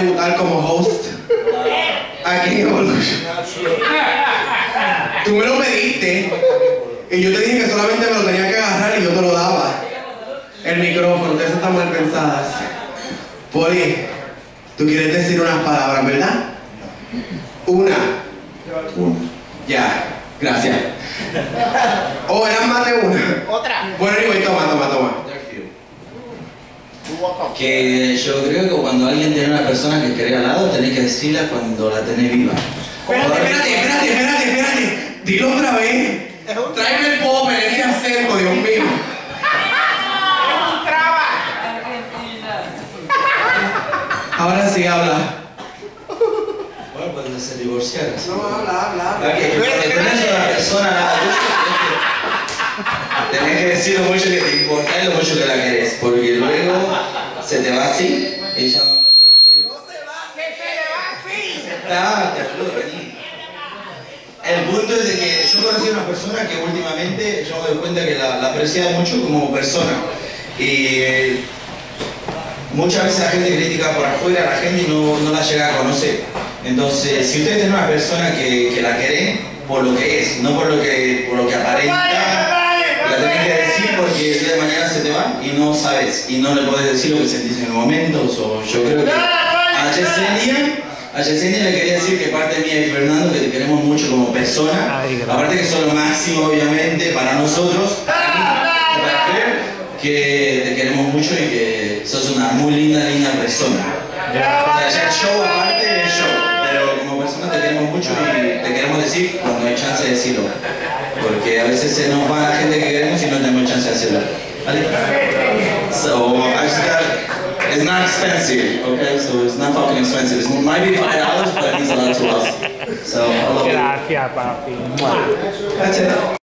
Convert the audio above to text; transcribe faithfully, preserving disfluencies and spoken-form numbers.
debutar como host aquí en Evolution. Tú me lo pediste y yo te dije que solamente me lo tenía que agarrar y yo te lo daba. El micrófono, ustedes están mal pensadas. Poli, tú quieres decir unas palabras, ¿verdad? Una. Una. Ya, gracias. Oh, eran más de una. Otra. Bueno, anyway, toma, toma, toma. Que yo creo que cuando alguien tiene una persona que quiere al lado, tenés que decirla cuando la tenés viva. Espérate, espérate, espérate, espérate, espérate. Dilo otra vez. Tráeme el pop en ese acento, Dios mío. Es un traba. Ahora sí habla. Bueno, pues se divorciaron. No, habla, habla, habla. Que cuando tenés una persona a la tenés que decir lo mucho que te importa y lo mucho que la querés, porque luego se te va así, ella no... No se va, se le va así. Ah, te ayudo, vení. El punto es de que yo conocí a una persona que últimamente yo me doy cuenta que la, la apreciaba mucho como persona. Y eh, muchas veces la gente critica por afuera a la gente y no, no la llega a conocer. Entonces, si ustedes tienen una persona que, que la quieren por lo que es, no por lo que, por lo que aparenta, la tenés que decir porque el día de mañana se te va y no sabes, y no le podés decir lo que sentís en el momento. So, yo creo que a Yesenia, a Yesenia le quería decir que parte mía y Fernando, que te queremos mucho como persona, aparte que son lo máximo obviamente para nosotros, para creer que te queremos mucho y que sos una muy linda, linda persona. O sea, ya el show aparte del show, pero como persona te queremos mucho y te queremos decir cuando hay chance de decirlo. Porque a veces se nos va la gente que queremos y no tenemos chance de hacerlo. ¿Vale? So, I just got, it's not expensive, okay? So it's not fucking expensive. It might be five dollars, but it means a lot to us. So, I love it. Gracias, papi. That's it.